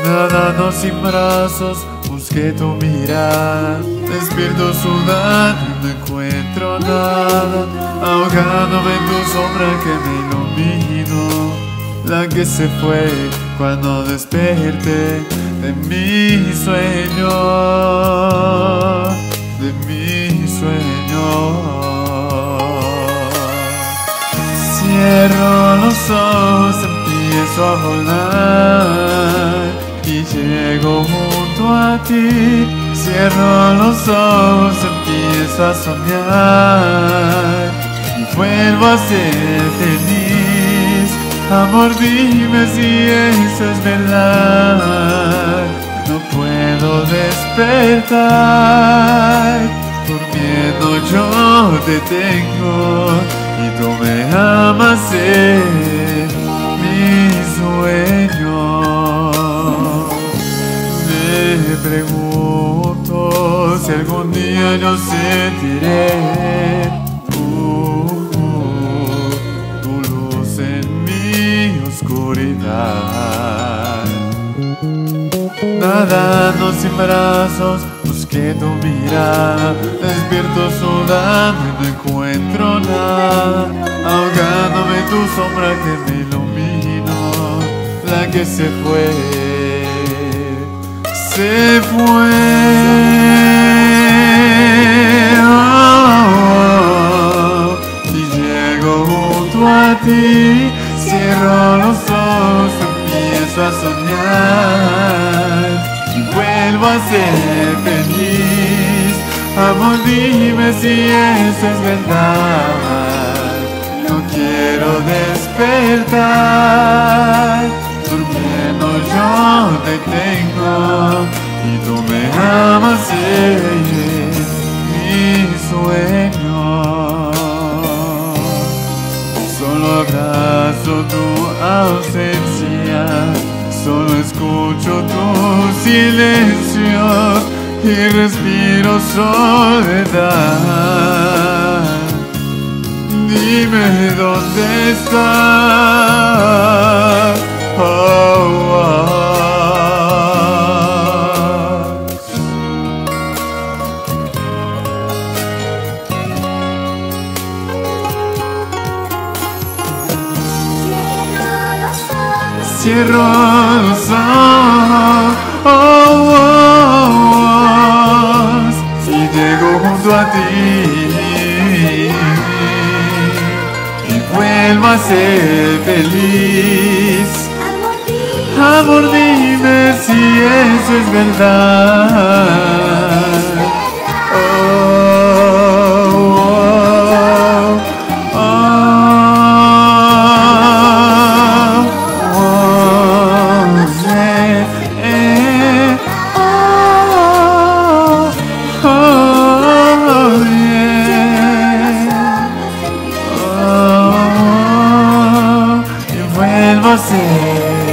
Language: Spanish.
Nadando sin brazos, busqué tu mirada. Despierto sudando y no encuentro nada, ahogándome en tu sombra que me iluminó, la que se fue cuando desperté de mi sueño, de mi sueño. Cierro los ojos, empiezo a volar y llego junto a ti. Cierro los ojos, empiezo a soñar y vuelvo a ser feliz. Amor, dime si eso es verdad. No puedo despertar, durmiendo yo te tengo y tú me amas en mi sueño. Me pregunto si algún día yo sentiré tu luz en mi oscuridad. Nadando sin brazos, busqué tu mirada. Despierto sudando y no encuentro nada, ahogándome en tu sombra que me iluminó, la que se fue, se fue. Y llego junto a ti, cierro los ojos, empiezo a soñar y vuelvo a ser feliz. Amor, dime si eso es verdad. No quiero despertar, durmiendo yo te tengo y tú me amas en mi sueño. Solo abrazo tu ausencia, solo escucho tu silencio y respiro soledad. Dime dónde estás. Cierro los ojos y llego junto a ti y vuelvo a ser feliz. Amor, dime si eso es verdad. Você